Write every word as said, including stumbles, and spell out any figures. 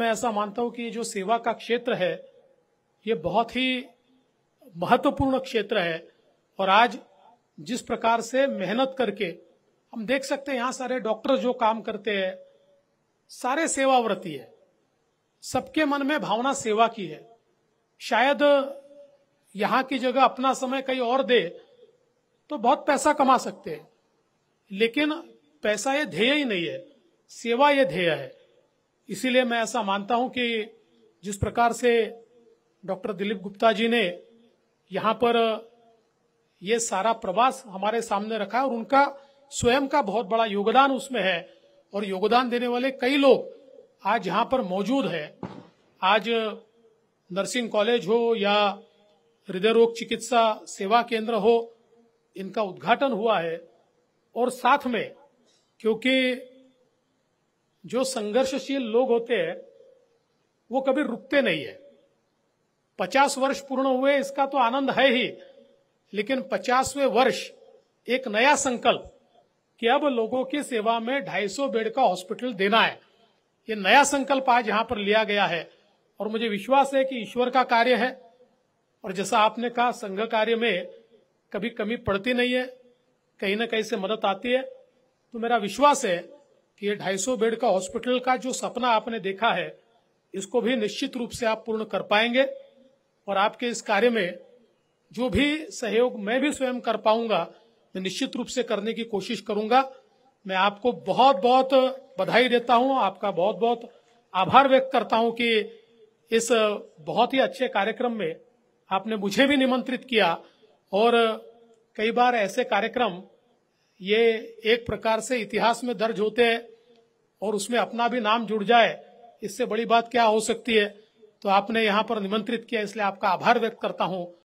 मैं ऐसा मानता हूं कि ये जो सेवा का क्षेत्र है ये बहुत ही महत्वपूर्ण क्षेत्र है। और आज जिस प्रकार से मेहनत करके हम देख सकते हैं, यहाँ सारे डॉक्टर जो काम करते हैं सारे सेवाव्रती है, सबके मन में भावना सेवा की है। शायद यहाँ की जगह अपना समय कहीं और दे तो बहुत पैसा कमा सकते हैं, लेकिन पैसा ये ध्येय ही नहीं है, सेवा ये ध्येय है। इसीलिए मैं ऐसा मानता हूं कि जिस प्रकार से डॉक्टर दिलीप गुप्ता जी ने यहाँ पर ये सारा प्रवास हमारे सामने रखा है और उनका स्वयं का बहुत बड़ा योगदान उसमें है, और योगदान देने वाले कई लोग आज यहाँ पर मौजूद है। आज नर्सिंग कॉलेज हो या हृदय रोग चिकित्सा सेवा केंद्र हो, इनका उद्घाटन हुआ है। और साथ में, क्योंकि जो संघर्षशील लोग होते हैं वो कभी रुकते नहीं है। पचास वर्ष पूर्ण हुए इसका तो आनंद है ही, लेकिन पचासवें वर्ष एक नया संकल्प कि अब लोगों की सेवा में ढाई सौ बेड का हॉस्पिटल देना है, ये नया संकल्प आज यहां पर लिया गया है। और मुझे विश्वास है कि ईश्वर का कार्य है, और जैसा आपने कहा संघ कार्य में कभी कमी पड़ती नहीं है, कहीं ना कहीं से मदद आती है। तो मेरा विश्वास है कि ये ढाई सौ बेड का हॉस्पिटल का जो सपना आपने देखा है इसको भी निश्चित रूप से आप पूर्ण कर पाएंगे। और आपके इस कार्य में जो भी सहयोग मैं भी स्वयं कर पाऊंगा, मैं निश्चित रूप से करने की कोशिश करूंगा। मैं आपको बहुत बहुत बधाई देता हूं, आपका बहुत बहुत आभार व्यक्त करता हूं कि इस बहुत ही अच्छे कार्यक्रम में आपने मुझे भी निमंत्रित किया। और कई बार ऐसे कार्यक्रम ये एक प्रकार से इतिहास में दर्ज होते हैं और उसमें अपना भी नाम जुड़ जाए, इससे बड़ी बात क्या हो सकती है। तो आपने यहाँ पर निमंत्रित किया, इसलिए आपका आभार व्यक्त करता हूं।